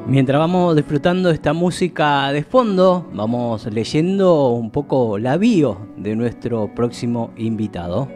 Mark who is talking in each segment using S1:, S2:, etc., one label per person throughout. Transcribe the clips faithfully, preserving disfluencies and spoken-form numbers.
S1: Mientras vamos disfrutando esta música de fondo, vamos leyendo un poco la bio de nuestro próximo invitado.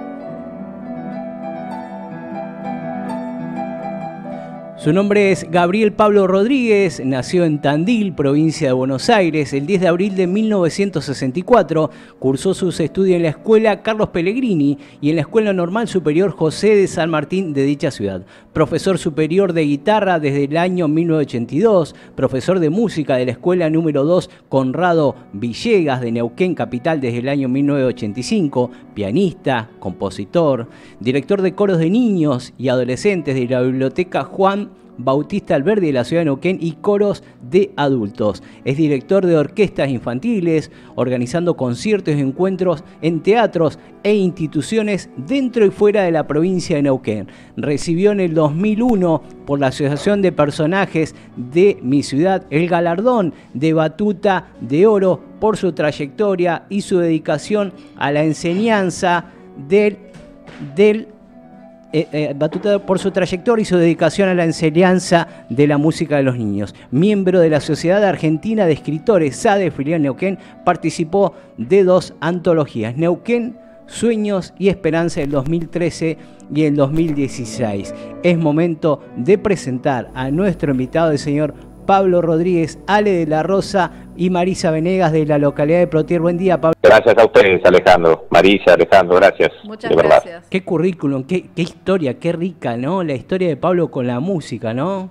S1: Su nombre es Gabriel Pablo Rodríguez, nació en Tandil, provincia de Buenos Aires, el diez de abril de mil novecientos sesenta y cuatro, cursó sus estudios en la Escuela Carlos Pellegrini y en la Escuela Normal Superior José de San Martín de dicha ciudad. Profesor superior de guitarra desde el año mil novecientos ochenta y dos, profesor de música de la Escuela número dos Conrado Villegas de Neuquén, capital, desde el año mil novecientos ochenta y cinco, pianista, compositor, director de coros de niños y adolescentes de la Biblioteca Juan Bautista Alberdi de la ciudad de Neuquén y coros de adultos. Es director de orquestas infantiles, organizando conciertos y encuentros en teatros e instituciones dentro y fuera de la provincia de Neuquén. Recibió en el dos mil uno por la Asociación de Personajes de mi ciudad el galardón de Batuta de Oro por su trayectoria y su dedicación a la enseñanza del del Eh, eh, Batuta por su trayectoria y su dedicación a la enseñanza de la música de los niños. Miembro de la Sociedad Argentina de Escritores, S A D E, filial Neuquén, participó de dos antologías, Neuquén, Sueños y Esperanza, del dos mil trece y el dos mil dieciséis. Es momento de presentar a nuestro invitado, el señor Pablo Rodríguez, Ale de la Rosa y Marisa Venegas, de la localidad de Plotier. Buen día, Pablo.
S2: Gracias a ustedes, Alejandro. Marisa, Alejandro, gracias.
S3: Muchas gracias.
S2: Verdad.
S1: Qué currículum, qué, qué historia, qué rica, ¿no? La historia de Pablo con la música, ¿no?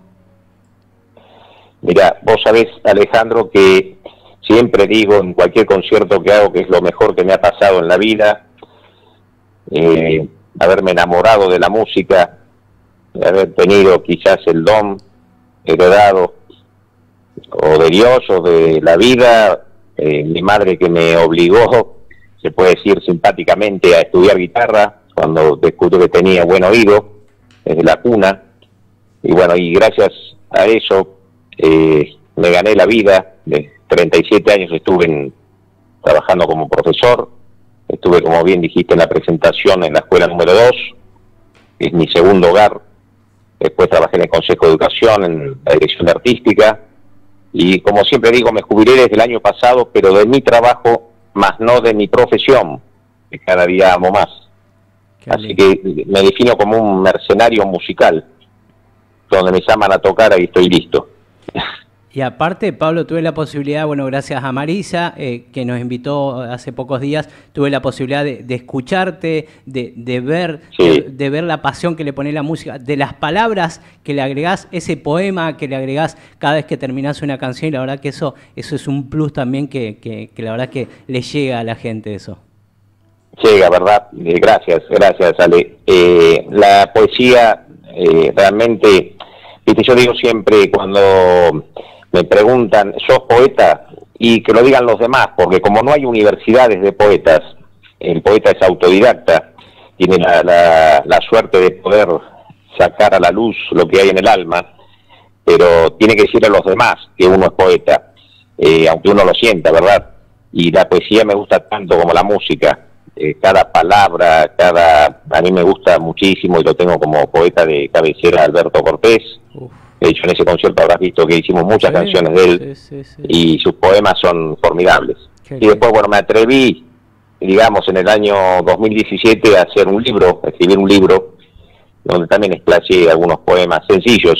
S2: Mira, vos sabés, Alejandro, que siempre digo en cualquier concierto que hago que es lo mejor que me ha pasado en la vida, eh, haberme enamorado de la música, haber tenido quizás el don heredado o de Dios o de la vida, eh, mi madre que me obligó, se puede decir simpáticamente, a estudiar guitarra cuando descubrió que tenía buen oído desde la cuna, y bueno, y gracias a eso eh, me gané la vida. De treinta y siete años estuve en, trabajando como profesor, estuve, como bien dijiste en la presentación, en la escuela número dos, que es mi segundo hogar. Después trabajé en el Consejo de Educación, en la dirección artística, y como siempre digo, me jubilé desde el año pasado, pero de mi trabajo, más no de mi profesión, que cada día amo más. Qué Así lindo. Que me defino como un mercenario musical, donde me llaman a tocar, ahí estoy listo.
S1: Y aparte, Pablo, tuve la posibilidad, bueno, gracias a Marisa, eh, que nos invitó hace pocos días, tuve la posibilidad de, de escucharte, de, de ver
S2: sí.
S1: de, de ver la pasión que le pone la música, de las palabras que le agregás, ese poema que le agregás cada vez que terminás una canción, y la verdad que eso eso es un plus también que, que, que la verdad que le llega a la gente eso.
S2: Llega, ¿verdad? Eh, gracias, gracias, Ale. Eh, la poesía eh, realmente, viste, yo digo siempre cuando me preguntan, ¿sos poeta? Y que lo digan los demás, porque como no hay universidades de poetas, el poeta es autodidacta, tiene la, la, la suerte de poder sacar a la luz lo que hay en el alma, pero tiene que decirle a los demás que uno es poeta, eh, aunque uno lo sienta, ¿verdad? Y la poesía me gusta tanto como la música, eh, cada palabra, cada a mí me gusta muchísimo, y lo tengo como poeta de cabecera, Alberto Cortés. Uf. De hecho, en ese concierto habrás visto que hicimos muchas sí, canciones de él, sí, sí, sí. Y sus poemas son formidables. Qué y después, bueno, me atreví, digamos, en el año dos mil diecisiete a hacer un libro, a escribir un libro, donde también explayé algunos poemas sencillos.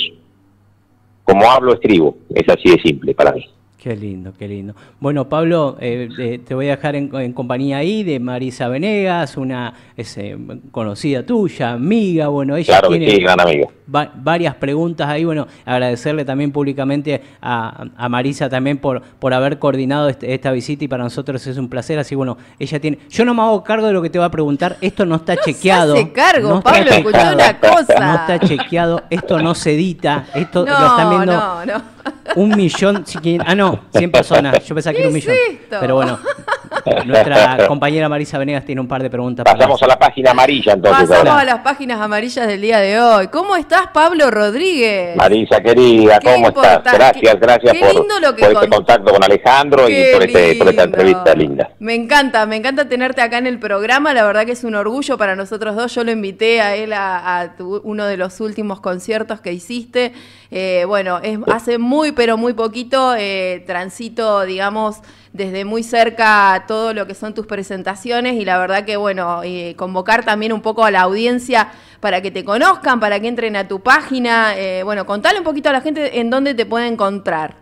S2: Como hablo, escribo, es así de simple para mí.
S1: Qué lindo, qué lindo. Bueno, Pablo, eh, eh, te voy a dejar en, en compañía ahí de Marisa Venegas, una es, eh, conocida tuya, amiga. Bueno, ella
S2: claro
S1: tiene
S2: que sí, gran amiga.
S1: Va, varias preguntas ahí. Bueno, agradecerle también públicamente a, a Marisa también por, por haber coordinado este, esta visita, y para nosotros es un placer. Así, bueno, ella tiene... Yo no me hago cargo de lo que te va a preguntar. Esto no está
S3: no
S1: chequeado.
S3: Se hace cargo,
S1: no
S3: Pablo, escuchó una cosa.
S1: No está chequeado. Esto no se edita. Esto
S3: no,
S1: lo están viendo...
S3: No, no.
S1: Un millón, ah no, cien personas, yo pensaba que era un millón, pero bueno, nuestra compañera Marisa Venegas tiene un par de preguntas.
S2: Pasamos a la página amarilla entonces.
S3: Pasamos ahora a las páginas amarillas del día de hoy. ¿Cómo estás, Pablo Rodríguez?
S2: Marisa querida, ¿cómo
S3: Qué
S2: estás?
S3: importa-
S2: Gracias,
S3: qué-
S2: gracias
S3: qué
S2: por,
S3: lindo lo que
S2: por este
S3: con-
S2: contacto con Alejandro y
S3: Qué
S2: por, este, por esta
S3: lindo.
S2: entrevista linda.
S3: Me encanta, me encanta tenerte acá en el programa. La verdad que es un orgullo para nosotros dos. Yo lo invité a él a, a tu- uno de los últimos conciertos que hiciste. Eh, bueno, es, hace muy, pero muy poquito eh, transito, digamos, desde muy cerca todo lo que son tus presentaciones y la verdad que, bueno, eh, convocar también un poco a la audiencia para que te conozcan, para que entren a tu página. Eh, bueno, contale un poquito a la gente en dónde te puede encontrar.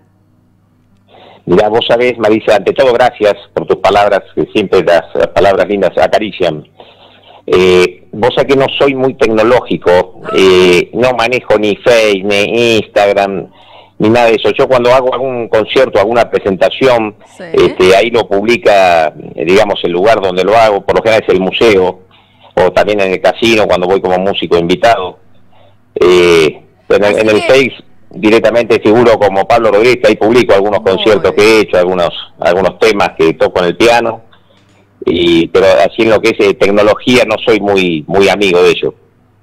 S2: Mira, vos sabés, Marisa, ante todo gracias por tus palabras, que siempre las, las palabras lindas acarician. Eh, vos sabés que no soy muy tecnológico, eh, no manejo ni Face, ni Instagram, ni nada de eso. Yo cuando hago algún concierto, alguna presentación,
S3: Sí.
S2: este, ahí lo publica, eh, digamos, el lugar donde lo hago, por lo general es el museo, o también en el casino cuando voy como músico invitado. Eh, en, el, en el
S3: que...
S2: Face directamente figuro como Pablo Rodríguez, ahí publico algunos
S3: Muy
S2: conciertos
S3: bien.
S2: que he hecho, algunos algunos temas que toco en el piano, y pero así en lo que es eh, tecnología no soy muy muy amigo de ello.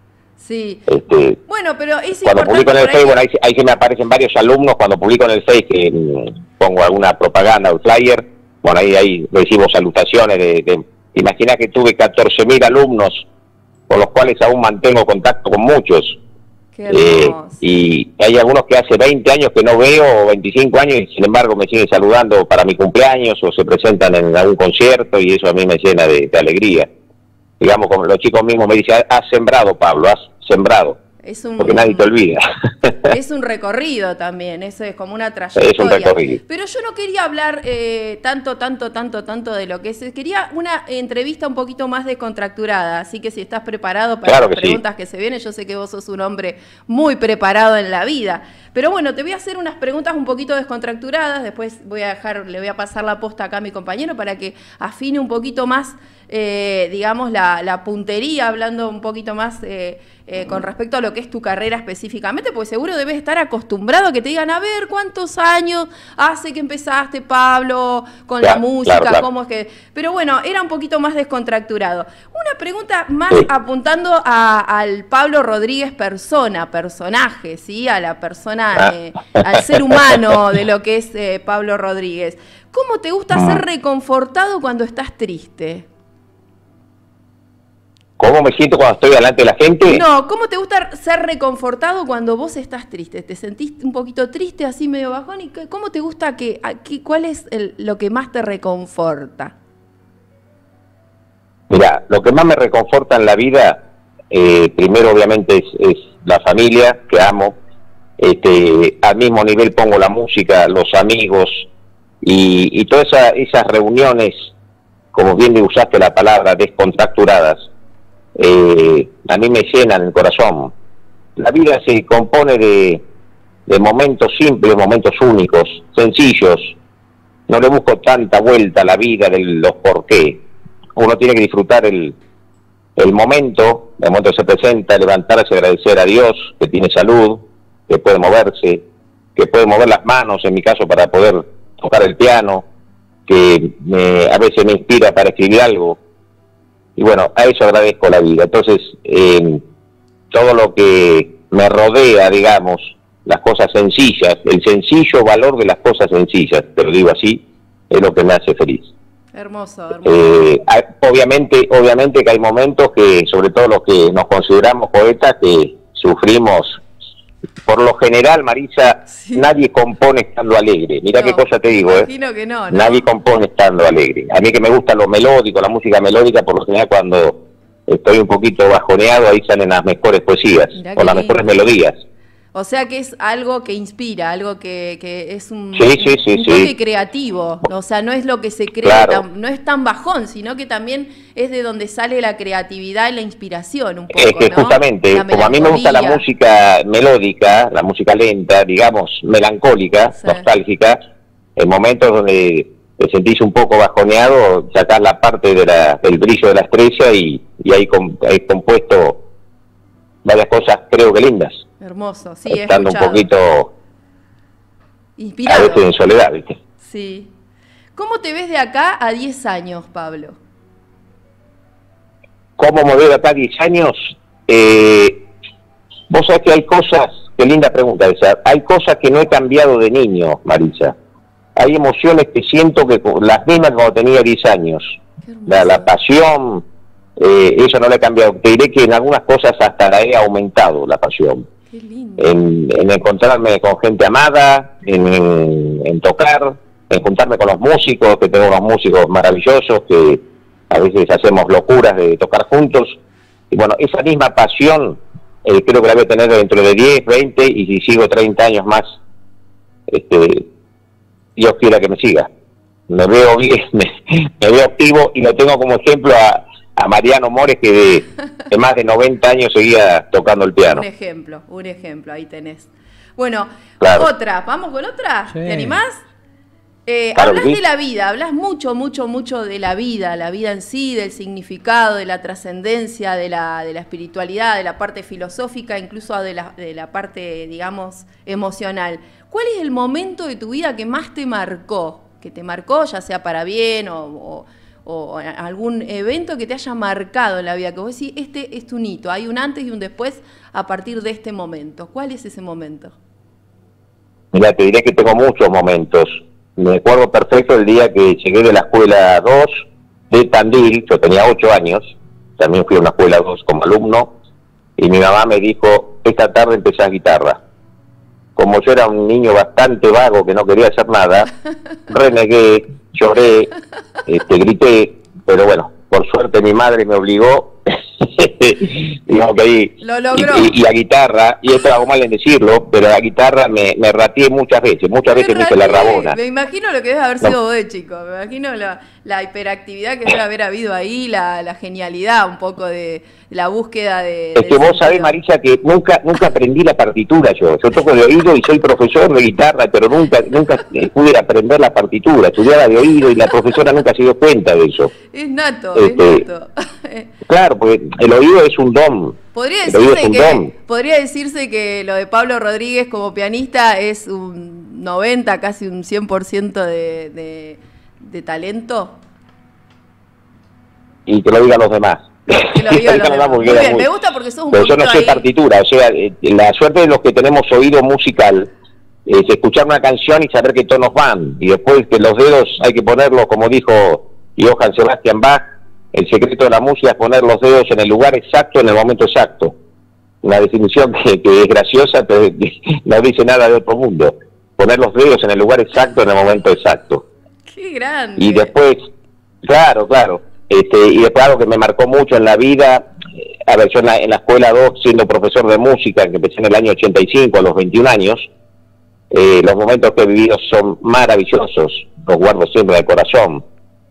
S3: Sí.
S2: Este,
S3: Bueno, pero es
S2: cuando publico en el
S3: importante
S2: Face,
S3: por
S2: bueno,
S3: ahí-
S2: ahí, ahí sí me aparecen varios alumnos, cuando publico en el Face que mm, pongo alguna propaganda o flyer, bueno, ahí, ahí recibo salutaciones de, de imagina que tuve catorce mil alumnos, con los cuales aún mantengo contacto con muchos.
S3: Qué
S2: Eh,
S3: hermoso.
S2: y hay algunos que hace veinte años que no veo, o veinticinco años, y sin embargo me siguen saludando para mi cumpleaños o se presentan en algún concierto y eso a mí me llena de, de alegría. Digamos, como los chicos mismos me dicen, has sembrado, Pablo, has sembrado,
S3: Es un,
S2: porque nadie te olvida.
S3: es un recorrido también, eso es como una trayectoria.
S2: Es un recorrido.
S3: Pero yo no quería hablar eh, tanto, tanto, tanto, tanto de lo que es. Quería una entrevista un poquito más descontracturada, así que si estás preparado para
S2: Claro
S3: las
S2: que sí.
S3: preguntas que se vienen, yo sé que vos sos un hombre muy preparado en la vida. Pero bueno, te voy a hacer unas preguntas un poquito descontracturadas, después voy a dejar, le voy a pasar la posta acá a mi compañero para que afine un poquito más, eh, digamos, la, la puntería, hablando un poquito más eh, eh, con respecto a lo que es tu carrera específicamente, porque seguro debes estar acostumbrado a que te digan, a ver, ¿cuántos años hace que empezaste, Pablo, con
S2: Claro,
S3: la música?
S2: claro, claro.
S3: ¿Cómo es que...? Pero bueno, era un poquito más descontracturado. Una pregunta más
S2: Sí.
S3: apuntando a- al Pablo Rodríguez persona, personaje, ¿sí? A la persona,
S2: Ah.
S3: eh, al ser humano de lo que es eh, Pablo Rodríguez. ¿Cómo te gusta ser reconfortado cuando estás triste?
S2: ¿Cómo me siento cuando estoy delante de la gente?
S3: No, ¿cómo te gusta ser reconfortado cuando vos estás triste? ¿Te sentís un poquito triste, así medio bajón? ¿Y qué- cómo te gusta que, a- qué- cuál es el- lo que más te reconforta?
S2: Mira, lo que más me reconforta en la vida, eh, primero obviamente es, es la familia que amo. Este, al mismo nivel pongo la música, los amigos y, y todas esa- esas reuniones, como bien le usaste la palabra, descontracturadas, eh, a mí me llenan el corazón. La vida se compone de, de momentos simples, momentos únicos, sencillos. No le busco tanta vuelta a la vida de los por qué. Uno tiene que disfrutar el, el momento, el momento que se presenta, levantarse, agradecer a Dios que tiene salud, que puede moverse, que puede mover las manos, en mi caso, para poder tocar el piano, que me, a veces me inspira para escribir algo. Y bueno, a eso agradezco la vida. Entonces, eh, todo lo que me rodea, digamos, las cosas sencillas, el sencillo valor de las cosas sencillas, te lo digo así, es lo que me hace feliz.
S3: Hermoso, hermoso.
S2: Eh, hay- obviamente, obviamente que hay momentos que, sobre todo los que nos consideramos poetas, que sufrimos. Por lo general, Marisa,
S3: Sí.
S2: nadie compone estando alegre. Mirá
S3: No,
S2: qué cosa te digo, ¿eh?
S3: imagino que no, ¿no?
S2: Nadie compone estando alegre. A mí que me gusta lo melódico, la música melódica, por lo general cuando estoy un poquito bajoneado, ahí salen las mejores poesías,
S3: Mirá
S2: o
S3: qué
S2: las
S3: lindo.
S2: mejores melodías.
S3: O sea que es algo que inspira, algo que, que es un,
S2: Sí, sí, sí,
S3: un
S2: sí.
S3: toque creativo. O sea, no es lo que se cree,
S2: Claro.
S3: tan- no es tan bajón, sino que también es de donde sale la creatividad y la inspiración un poco,
S2: Es que
S3: ¿no?
S2: justamente,
S3: La
S2: como a mí me gusta la
S3: melancolía.
S2: música melódica, la música lenta, digamos, melancólica,
S3: Sí.
S2: nostálgica, en momentos donde te sentís un poco bajoneado, sacás la parte de la, del brillo de la estrella y, y ahí com- he compuesto varias cosas, creo que lindas.
S3: Hermoso, sí, he
S2: Estando un
S3: escuchado.
S2: poquito, a
S3: Inspirado.
S2: veces en soledad, ¿viste?
S3: Sí. ¿Cómo te ves de acá a diez años, Pablo?
S2: ¿Cómo me veo de acá a diez años? Eh, vos sabés que hay cosas, qué linda pregunta esa, hay cosas que no he cambiado de niño, Marisa. Hay emociones que siento que las mismas cuando tenía diez años. La, la pasión, eh, eso no la he cambiado. Te diré que en algunas cosas hasta la he aumentado, la pasión.
S3: Qué lindo.
S2: En, en encontrarme con gente amada, en, en, en tocar, en juntarme con los músicos, que tengo unos músicos maravillosos que a veces hacemos locuras de tocar juntos. Y bueno, esa misma pasión eh, creo que la voy a tener dentro de diez, veinte y si sigo treinta años más, este, Dios quiera que me siga. Me veo bien, me, me veo activo y lo tengo como ejemplo a, a Mariano Mores, que de, de más de noventa años seguía tocando el piano.
S3: Un ejemplo, un ejemplo, ahí tenés. Bueno,
S2: claro.
S3: Otra, ¿vamos con otra?
S1: Sí.
S3: ¿Te animás? Eh,
S2: Claro,
S3: hablas
S2: sí.
S3: de la vida, hablas mucho, mucho, mucho de la vida, la vida en sí, del significado, de la trascendencia, de la, de la espiritualidad, de la parte filosófica, incluso de la, de la parte, digamos, emocional. ¿Cuál es el momento de tu vida que más te marcó? Que te marcó, ya sea para bien o, o, o algún evento que te haya marcado en la vida, que vos decís, este es un hito, hay un antes y un después a partir de este momento. ¿Cuál es ese momento?
S2: Mira, te diré que tengo muchos momentos. Me acuerdo perfecto el día que llegué de la escuela dos de Tandil, yo tenía ocho años, también fui a una escuela dos como alumno, y mi mamá me dijo, esta tarde empezás guitarra. Como yo era un niño bastante vago que no quería hacer nada, renegué, lloré, este, grité, pero bueno, por suerte mi madre me obligó, digamos que ahí,
S3: Lo logró.
S2: y, y a guitarra, y esto hago mal en decirlo, pero a la guitarra me, me rateé muchas veces, muchas veces me hice la rabona.
S3: Me imagino lo que debe haber sido
S2: No.
S3: vos de chico, me imagino la, la hiperactividad que debe haber habido ahí, la, la genialidad un poco de la búsqueda de...
S2: Es que vos sabés, Marisa, que nunca nunca aprendí la partitura yo. Yo toco de oído y soy profesor de guitarra, pero nunca nunca pude aprender la partitura. Estudiaba de oído y la profesora nunca se dio cuenta de eso.
S3: Es nato,
S2: Este,
S3: es nato.
S2: Claro, porque el oído es un don.
S3: Podría
S2: El oído es
S3: decirse,
S2: un
S3: que,
S2: don.
S3: podría decirse que lo de Pablo Rodríguez como pianista es un noventa, casi un cien por ciento de, de, de talento.
S2: Y que lo digan los demás.
S3: Que lo digan los demás. Muy bien,
S2: muy-
S3: me gusta porque sos un
S2: Pero yo
S3: poquito
S2: no sé
S3: ahí.
S2: partitura, o sea, eh, la suerte de los que tenemos oído musical es escuchar una canción y saber qué tonos van, y después que los dedos hay que ponerlos, como dijo Johann Sebastian Bach, el secreto de la música es poner los dedos en el lugar exacto, en el momento exacto. Una definición que, que es graciosa, pero no dice nada de otro mundo. Poner los dedos en el lugar exacto, en el momento exacto.
S3: Qué grande.
S2: Y después, claro, claro, este, y después algo que me marcó mucho en la vida, eh, a ver, yo en la, en la escuela dos, siendo profesor de música, que empecé en el año ochenta y cinco, a los veintiún años, eh, los momentos que he vivido son maravillosos, los guardo siempre en el corazón.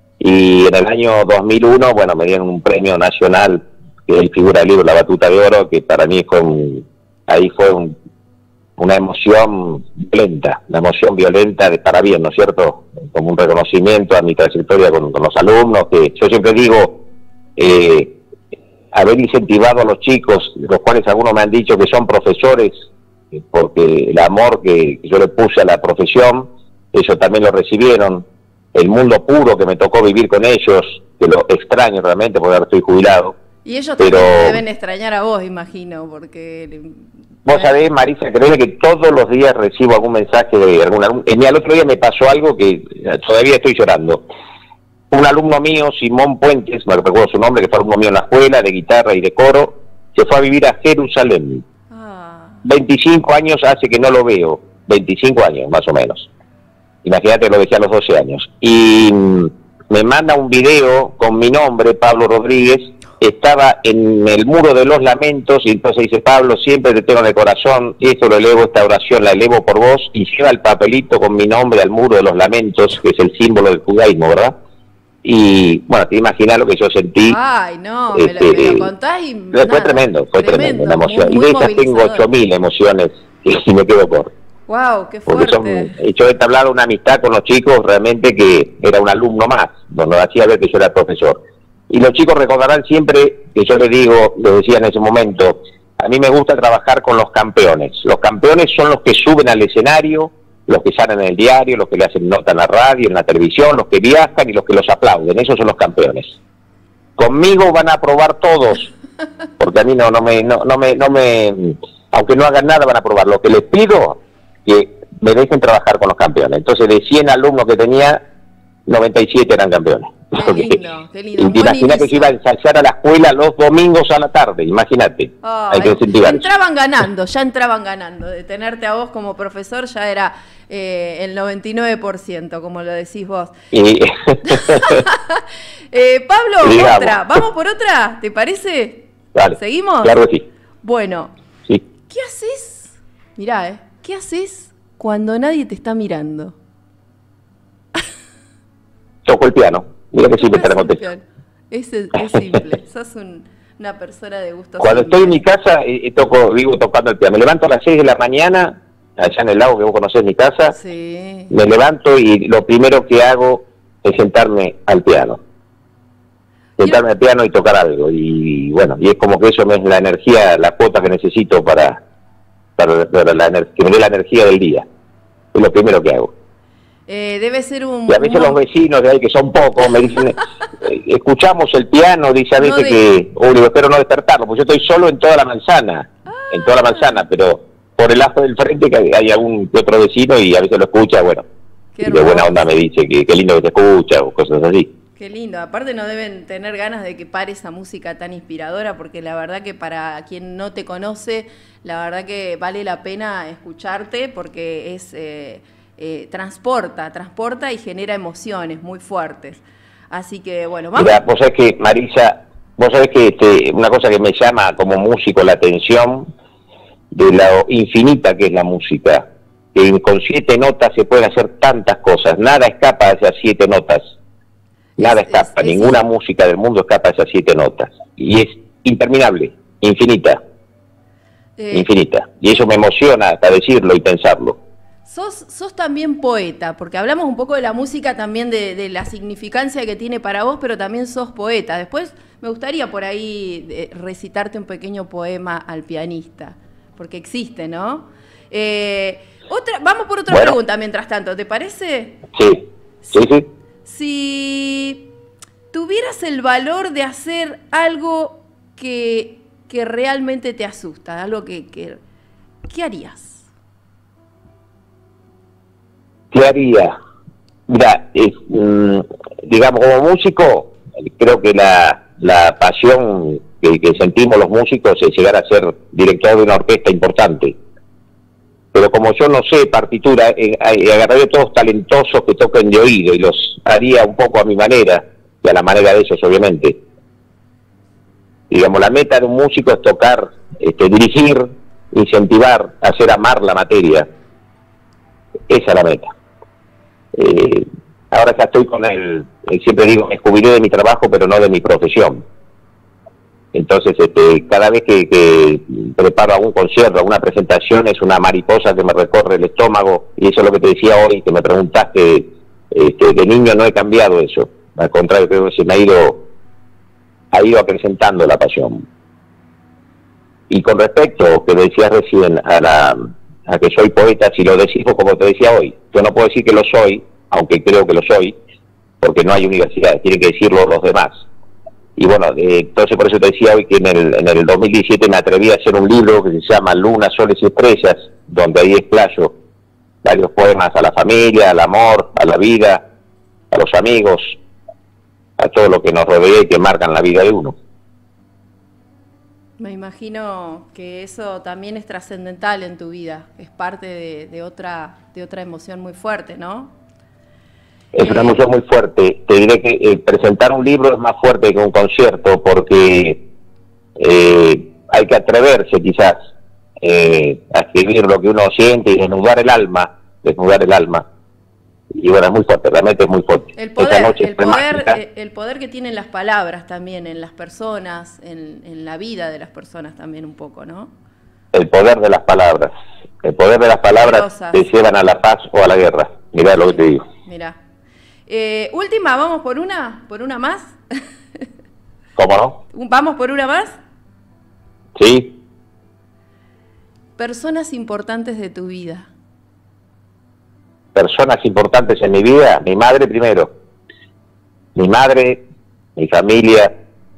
S2: Y en el año dos mil uno, bueno, me dieron un premio nacional, que es el figura del libro La Batuta de Oro, que para mí fue un, ahí fue un, una emoción violenta, una emoción violenta de para bien, ¿no es cierto? Como un reconocimiento a mi trayectoria con, con los alumnos, que yo siempre digo, eh, haber incentivado a los chicos, los cuales algunos me han dicho que son profesores, eh, porque el amor que yo le puse a la profesión, ellos también lo recibieron, el mundo puro que me tocó vivir con ellos, que lo extraño realmente porque ahora estoy jubilado.
S3: Y ellos
S2: pero
S3: también deben extrañar a vos, imagino, porque...
S2: Vos sabés, Marisa, creo que todos los días recibo algún mensaje de algún alumno. El otro día me pasó algo que todavía estoy llorando. Un alumno mío, Simón Puentes, me recuerdo su nombre, que fue alumno mío en la escuela de guitarra y de coro, se fue a vivir a Jerusalén.
S3: Ah,
S2: veinticinco años hace que no lo veo, veinticinco años más o menos. Imagínate, lo dejé a los doce años. Y mm, me manda un video con mi nombre, Pablo Rodríguez. Estaba en el muro de los lamentos y entonces dice, Pablo, siempre te tengo en el corazón, esto lo elevo, esta oración la elevo por vos, y lleva el papelito con mi nombre al muro de los lamentos, que es el símbolo del judaísmo, ¿verdad? Y bueno, te imaginas lo que yo sentí.
S3: ay, no, me,
S2: Este,
S3: lo, me lo contás y...
S2: fue
S3: nada,
S2: tremendo, fue tremendo, la emoción.
S3: muy- muy
S2: y de esas tengo
S3: movilizador.
S2: ocho mil emociones y me quedo corto.
S3: Wow, qué
S2: Porque
S3: fuerte.
S2: son, yo he entablado una amistad con los chicos realmente que era un alumno más, donde hacía ver que yo era profesor. Y los chicos recordarán siempre que yo les digo, les decía en ese momento, a mí me gusta trabajar con los campeones. Los campeones son los que suben al escenario, los que salen en el diario, los que le hacen nota en la radio, en la televisión, los que viajan y los que los aplauden. Esos son los campeones. Conmigo van a aprobar todos, porque a mí no, no me, no, no me, no me, aunque no hagan nada van a aprobar. Lo que les pido que me dejen trabajar con los campeones. Entonces, de cien alumnos que tenía, noventa y siete eran campeones.
S3: Qué lindo, qué lindo.
S2: Imagínate que iba a ensayar a la escuela los domingos a la tarde, imagínate.
S3: Oh,
S2: hay que incentivar.
S3: Entraban ganando, ya entraban ganando. De tenerte a vos como profesor ya era eh, el noventa y nueve por ciento, como lo decís vos.
S2: Y...
S3: eh, Pablo,
S2: Digamos.
S3: otra. ¿Vamos por otra? ¿Te parece?
S2: Dale.
S3: ¿Seguimos?
S2: Claro que sí.
S3: Bueno,
S2: Sí.
S3: ¿qué haces? Mirá, ¿eh? ¿Qué haces cuando nadie te está mirando?
S2: Toco el piano. Mira que simple te la contesto.
S3: Es, es simple, sos un, una persona de gusto
S2: Cuando
S3: simple.
S2: estoy en mi casa, eh, toco, vivo tocando el piano. Me levanto a las seis de la mañana, allá en el lago que vos conocés mi casa.
S3: Sí.
S2: Me levanto y lo primero que hago es sentarme al piano. Sentarme al piano y tocar algo. Y bueno, y es como que eso me es la energía, la cuota que necesito para, para, para la, que me dé la energía del día. Es lo primero que hago.
S3: Eh, debe ser un...
S2: Y a veces
S3: un...
S2: los vecinos de ahí, que son pocos, me dicen, eh, escuchamos el piano, dice a veces
S3: No de...
S2: que, oh, digo, espero no despertarlo, porque yo estoy solo en toda la manzana, ah. en toda la manzana, pero por el lado del frente que hay, hay algún que otro vecino y a veces lo escucha, bueno, y de buena onda me dice que qué lindo que te escucha o cosas así.
S3: Qué lindo, aparte no deben tener ganas de que pare esa música tan inspiradora, porque la verdad que para quien no te conoce, la verdad que vale la pena escucharte, porque es... Eh, Eh, transporta, transporta y genera emociones muy fuertes. Así que, bueno, vamos.
S2: Mira, vos sabés que, Marisa, vos sabés que este, una cosa que me llama como músico la atención de lo infinita que es la música, que con siete notas se pueden hacer tantas cosas, nada escapa de esas siete notas, nada
S3: es,
S2: escapa,
S3: es,
S2: ninguna
S3: es,
S2: música del mundo escapa de esas siete notas, y es interminable, infinita, eh, infinita, y eso me emociona hasta decirlo y pensarlo.
S3: Sos, sos también poeta, porque hablamos un poco de la música también, de, de la significancia que tiene para vos, pero también sos poeta. Después me gustaría por ahí eh, recitarte un pequeño poema al pianista, porque existe, ¿no? Eh, otra, vamos por otra bueno. pregunta mientras tanto, ¿te parece?
S2: Sí, sí, sí.
S3: Si tuvieras el valor de hacer algo que, que realmente te asusta, algo que, que... ¿qué harías?
S2: ¿Qué haría? Mira, es, mmm, digamos, como músico, creo que la, la pasión que, que sentimos los músicos es llegar a ser director de una orquesta importante. Pero como yo no sé partitura, eh, eh, agarraría a todos talentosos que toquen de oído y los haría un poco a mi manera, y a la manera de ellos, obviamente. Digamos, la meta de un músico es tocar, este, dirigir, incentivar, hacer amar la materia. Esa es la meta. Eh, ahora ya estoy con el, siempre digo, me jubilé de mi trabajo, pero no de mi profesión. Entonces, este, cada vez que, que preparo algún concierto, alguna presentación, es una mariposa que me recorre el estómago, y eso es lo que te decía hoy, que me preguntaste, este, de niño no he cambiado eso. Al contrario, creo que se me ha ido, ha ido acrecentando la pasión. Y con respecto, que decías recién, a la... a que soy poeta, si lo decís como te decía hoy, yo no puedo decir que lo soy, aunque creo que lo soy, porque no hay universidades, tienen que decirlo los demás. Y bueno, eh, entonces por eso te decía hoy que en el, en el dos mil diecisiete me atreví a hacer un libro que se llama Luna, Soles y Estrellas, donde ahí explayo varios poemas a la familia, al amor, a la vida, a los amigos, a todo lo que nos rodea y que marcan la vida de uno.
S3: Me imagino que eso también es trascendental en tu vida, es parte de, de, otra, de otra emoción muy fuerte, ¿no?
S2: Es una emoción muy fuerte. Te diré que eh, presentar un libro es más fuerte que un concierto porque eh, hay que atreverse quizás eh, a escribir lo que uno siente y desnudar el alma, desnudar el alma. Y bueno, es muy fuerte, realmente es muy fuerte.
S3: El poder, el poder, el poder que tienen las palabras también en las personas, en, en la vida de las personas también un poco, ¿no?
S2: El poder de las palabras. El poder de las palabras
S3: Poderosas.
S2: Te llevan a la paz o a la guerra. Mirá lo que te digo.
S3: Mirá. Eh, última, ¿vamos por una? ¿Por una más?
S2: ¿Cómo no?
S3: ¿Vamos por una más?
S2: Sí.
S3: Personas importantes de tu vida.
S2: personas importantes en mi vida, mi madre primero, mi madre, mi familia,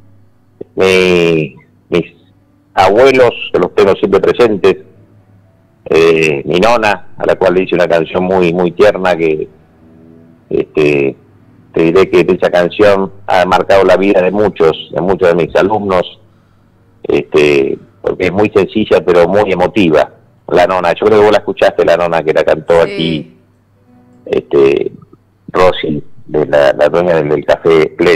S2: mi, mis abuelos, que los tengo siempre presentes, eh, mi nona, a la cual le hice una canción muy muy tierna que este, te diré que esa canción ha marcado la vida de muchos, de muchos de mis alumnos, este, porque es muy sencilla pero muy emotiva. La nona, yo creo que vos la escuchaste, la nona que la cantó sí. aquí, este, Rosy, de la, la dueña del, del café Ples,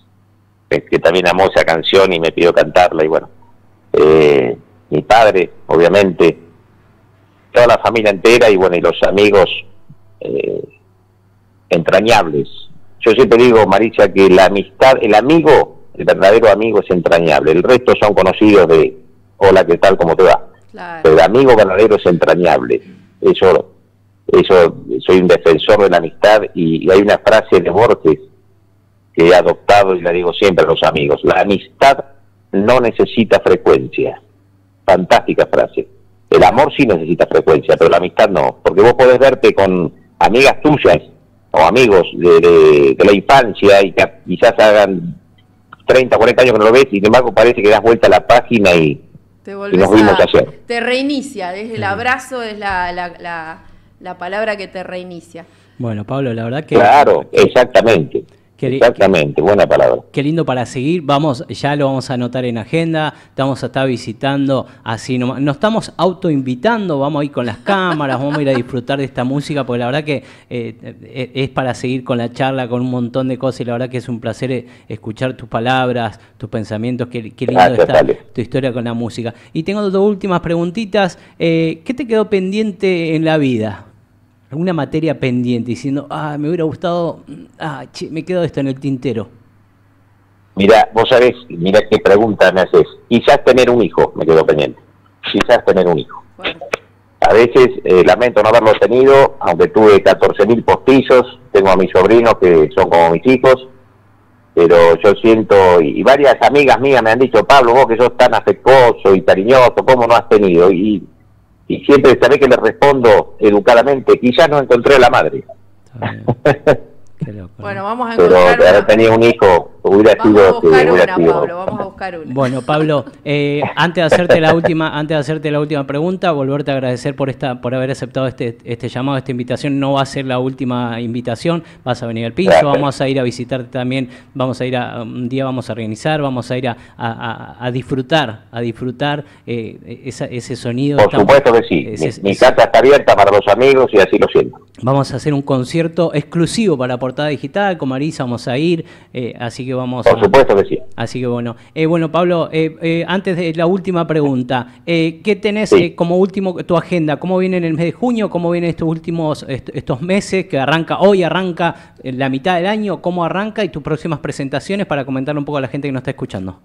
S2: que también amó esa canción y me pidió cantarla, y bueno, eh, mi padre, obviamente, toda la familia entera, y bueno, y los amigos eh, entrañables. Yo siempre digo, Marisa, que la amistad, el amigo, el verdadero amigo es entrañable, el resto son conocidos de hola, ¿qué tal? ¿Cómo te va? Claro. Pero el amigo verdadero es entrañable. Eso, eso, soy un defensor de la amistad, y, y hay una frase de Borges que he adoptado y la digo siempre a los amigos: la amistad no necesita frecuencia. Fantástica frase. El amor sí necesita frecuencia, pero la amistad no, porque vos podés verte con amigas tuyas o amigos de, de, de la infancia y que quizás hagan treinta, cuarenta años que no lo ves, y sin embargo parece que das vuelta a la página y,
S3: te
S2: y nos vimos
S3: a,
S2: ayer.
S3: Te reinicia, desde el abrazo es la, la, la, la palabra que te reinicia.
S1: Bueno, Pablo, la verdad que...
S2: Claro, exactamente.
S1: Qué,
S2: Exactamente, buena palabra.
S1: Qué lindo para seguir, vamos, ya lo vamos a anotar en agenda, te vamos a estar visitando, así nomás, nos estamos autoinvitando, vamos a ir con las cámaras, vamos a ir a disfrutar de esta música, porque la verdad que eh, es para seguir con la charla, con un montón de cosas, y la verdad que es un placer escuchar tus palabras, tus pensamientos, qué, qué lindo
S2: Gracias,
S1: está
S2: dale.
S1: tu historia con la música. Y tengo dos últimas preguntitas, eh, ¿qué te quedó pendiente en la vida? ¿Alguna materia pendiente, diciendo, ah, me hubiera gustado, ah, che, me quedó esto en el tintero?
S2: Mira, vos sabés, mira qué pregunta me haces. Quizás tener un hijo me quedó pendiente. Quizás tener un hijo. Bueno. A veces eh, lamento no haberlo tenido, aunque tuve catorce mil postizos, tengo a mis sobrinos que son como mis hijos, pero yo siento, y, y varias amigas mías me han dicho, Pablo, vos que sos tan afectuoso y cariñoso, ¿cómo no has tenido? Y Y siempre sabés que le respondo educadamente, quizás no encontré a la madre.
S3: Qué loco, ¿no? Bueno, vamos a encontrar
S2: Pero de haber tenido un hijo, hubiera
S3: vamos
S2: sido...
S3: a buscar
S2: que,
S3: una,
S2: sido...
S3: Pablo, vamos a buscar una.
S1: Bueno, Pablo, eh, antes de hacerte la última, antes de hacerte la última pregunta, volverte a agradecer por esta, por haber aceptado este, este llamado, esta invitación. No va a ser la última invitación, vas a venir al piso, Gracias. Vamos a ir a visitarte también, vamos a ir a, un día vamos a organizar, vamos a ir a, a, a disfrutar, a disfrutar eh, esa, ese sonido.
S2: Por supuesto que sí, ese, mi, mi casa está abierta para los amigos y así lo siento.
S1: Vamos a hacer un concierto exclusivo para Portada Digital, con Marisa vamos a ir, eh, así que vamos
S2: Por
S1: a...
S2: supuesto que sí.
S1: Así que bueno, eh, bueno Pablo, eh, eh, antes de la última pregunta, eh, ¿qué tenés
S2: sí.
S1: eh, como último tu agenda? ¿Cómo viene en el mes de junio? ¿Cómo vienen estos últimos est estos meses que arranca, hoy arranca la mitad del año? ¿Cómo arranca? Y tus próximas presentaciones para comentarle un poco a la gente que nos está escuchando.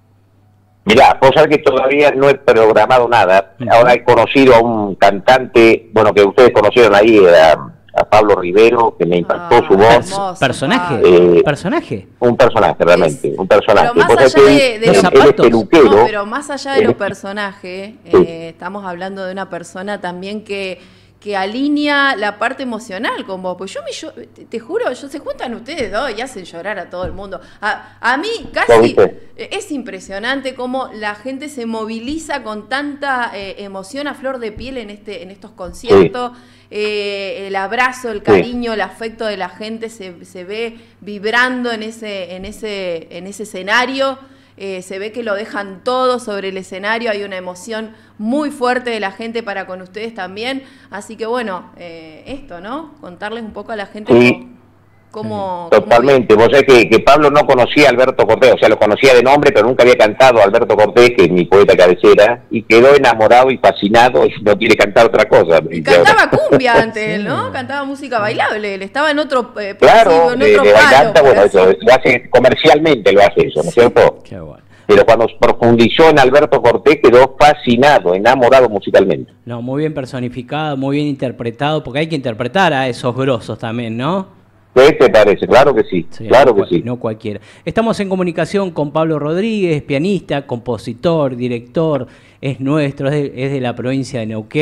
S2: Mirá, vos sabés que todavía no he programado nada. Uh-huh. Ahora he conocido a un cantante, bueno, que ustedes conocieron ahí, a, a Pablo Rivero, que me impactó ah, su voz.
S1: Hermoso, ¿Personaje?
S2: Eh,
S1: ¿Personaje?
S2: Un personaje, realmente, es, un personaje.
S3: Pero más allá de, de, de los
S1: zapatos.
S3: No, pero más allá de los personajes, sí. eh, estamos hablando de una persona también que... que alinea la parte emocional con vos. Pues yo, me, yo te, te juro, yo se juntan ustedes dos y hacen llorar a todo el mundo. A, a mí casi es impresionante cómo la gente se moviliza con tanta eh, emoción a flor de piel en este en estos conciertos. Sí. Eh, el abrazo, el cariño, sí. el afecto de la gente se, se ve vibrando en ese, en ese, en ese escenario. Eh, se ve que lo dejan todo sobre el escenario, hay una emoción muy fuerte de la gente para con ustedes también, así que bueno, eh, esto, ¿no? Contarles un poco a la gente
S2: sí.
S3: cómo...
S2: Totalmente,
S3: cómo...
S2: vos sabés que, que Pablo no conocía a Alberto Cortés, o sea, lo conocía de nombre, pero nunca había cantado a Alberto Cortés, que es mi poeta cabecera, y quedó enamorado y fascinado y no quiere cantar otra cosa.
S3: Y cantaba cumbia antes, ¿no? Sí. Cantaba música bailable, él estaba en otro eh,
S2: claro,
S3: en
S2: de,
S3: otro
S2: de
S3: palo,
S2: bailanta, bueno, eso, lo hace comercialmente, lo hace eso, ¿no es cierto?
S1: Qué bueno.
S2: Pero cuando profundizó en Alberto Cortés quedó fascinado, enamorado musicalmente.
S1: No, muy bien personificado, muy bien interpretado, porque hay que interpretar a esos grosos también, ¿no?
S2: ¿Qué te parece? Claro que sí, sí claro
S1: no,
S2: que sí.
S1: No cualquiera. Estamos en comunicación con Pablo Rodríguez, pianista, compositor, director, es nuestro, es de, es de la provincia de Neuquén,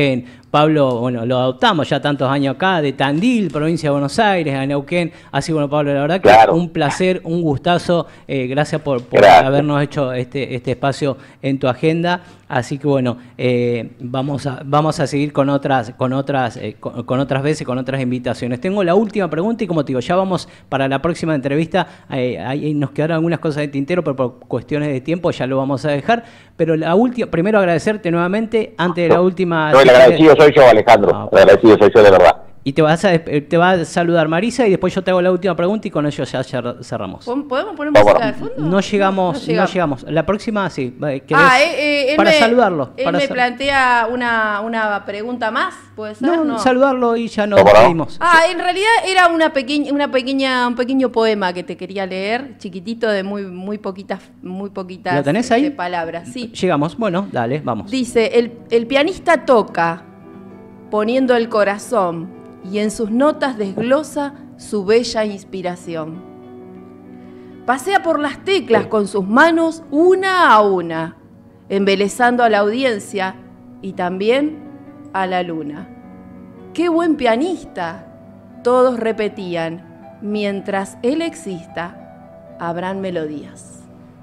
S1: Pablo, bueno, lo adoptamos ya tantos años acá, de Tandil, provincia de Buenos Aires, a Neuquén. Así, bueno, Pablo, la verdad que
S2: Claro.
S1: un placer, un gustazo. Eh, gracias por, por
S2: Gracias.
S1: habernos hecho este, este espacio en tu agenda. Así que, bueno, eh, vamos, a, vamos a seguir con otras, con, otras, eh, con, con otras veces, con otras invitaciones. Tengo la última pregunta y, como te digo, ya vamos para la próxima entrevista. Eh, ahí nos quedaron algunas cosas de tintero, pero por cuestiones de tiempo ya lo vamos a dejar. Pero la última, primero agradecerte nuevamente, antes de la última...
S2: No, el agradecido soy yo, Alejandro.
S1: No,
S2: el agradecido soy yo, de verdad.
S1: Y te, vas a, te va a saludar Marisa y después yo te hago la última pregunta y con ello ya cerramos.
S3: ¿Podemos poner
S2: Vamos.
S3: música de fondo?
S1: No llegamos,
S3: No
S1: no
S3: llegamos.
S1: llegamos. La próxima sí. ¿Querés?
S3: Ah, eh, eh, él
S1: para
S3: me,
S1: saludarlo.
S3: Él
S1: para
S3: me
S1: sal-
S3: plantea una, una pregunta más, ¿puede ser?
S1: no,
S3: No.
S1: saludarlo y ya nos
S2: ¿Cómo no?
S1: despedimos.
S3: Ah, en realidad era una pequeña, una pequeña, un pequeño poema que te quería leer, chiquitito, de muy, muy poquitas, muy poquitas
S1: ¿Lo tenés ahí?
S3: este, palabras. Sí.
S1: Llegamos. Bueno, dale, vamos.
S3: Dice, el, el pianista toca poniendo el corazón y en sus notas desglosa su bella inspiración. Pasea por las teclas con sus manos una a una, embelezando a la audiencia y también a la luna. ¡Qué buen pianista!, todos repetían, mientras él exista, habrán melodías.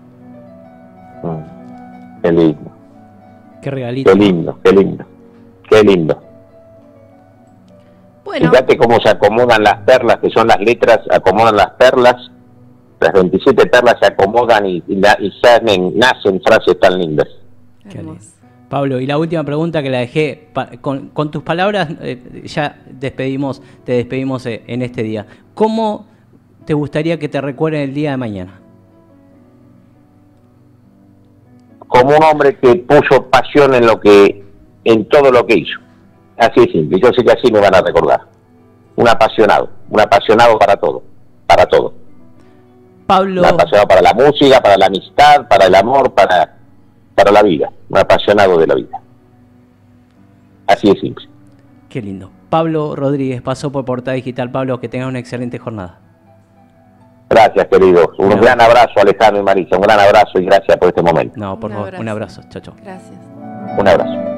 S2: Mm. Qué lindo,
S1: Qué regalito.
S2: qué lindo, qué lindo, qué lindo.
S3: Bueno,
S2: Fíjate cómo se acomodan las perlas, que son las letras, acomodan las perlas, las veintisiete perlas se acomodan y, y, la- y salen, nacen frases tan lindas.
S1: Qué
S3: hermoso.
S1: lindo. Pablo, y la última pregunta que la dejé, pa- con, con tus palabras eh, ya despedimos, te despedimos eh, en este día. ¿Cómo te gustaría que te recuerden el día de mañana?
S2: Como un hombre que puso pasión en lo que, en todo lo que hizo. Así de simple. Yo sé que así me van a recordar. Un apasionado, un apasionado para todo, para todo.
S1: Pablo,
S2: Un apasionado para la música, para la amistad, para el amor, para, para la vida. Un apasionado de la vida. Así de simple.
S1: qué lindo. Pablo Rodríguez pasó por Portada Digital. Pablo, que tengas una excelente jornada.
S2: Gracias, queridos. Un
S1: No.
S2: gran abrazo, Alejandro y Marisa. Un gran abrazo y gracias por este momento.
S1: No, por
S3: Un
S1: favor,
S3: abrazo.
S1: un abrazo. Chao, chao.
S3: Gracias.
S2: Un abrazo.